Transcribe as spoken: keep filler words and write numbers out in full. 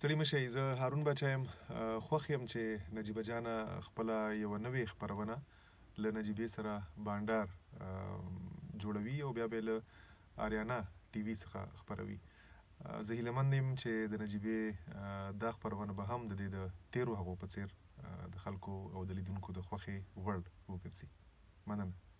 ستړي مه شئ. زه هارون باچا یم. خوښ یم چې نجیبه جانه خپله یوه نوې خپرونه له نجیبې سره بانډار جوړوي او بیا به یې له آریانا ټي وي څخه خپروي. زه هیله مند یم چې د نجیبې دا خپرونه به هم د دې د تیرو هغو په څیر د خلکو او د لیدونکو د خوښې وړ وګرځي. مننه.